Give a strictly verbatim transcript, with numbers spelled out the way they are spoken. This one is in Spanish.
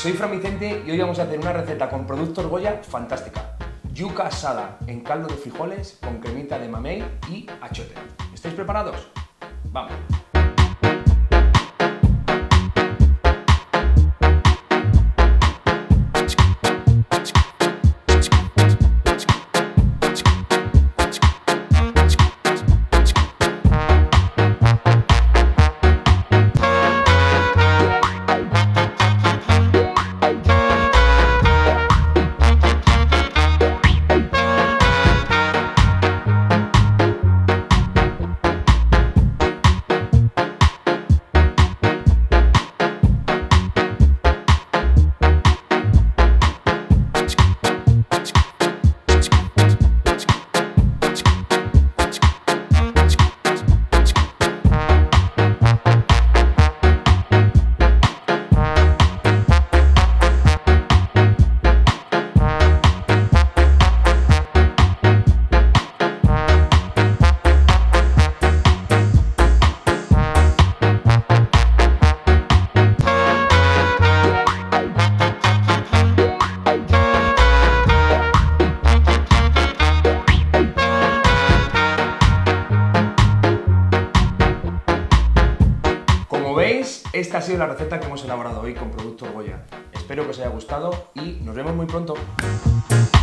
Soy Fran Vicente y hoy vamos a hacer una receta con productos GOYA fantástica. Yuca asada en caldo de frijoles con cremita de mamey y achiote. ¿Estáis preparados? ¡Vamos! Como veis, esta ha sido la receta que hemos elaborado hoy con productos GOYA. Espero que os haya gustado y nos vemos muy pronto.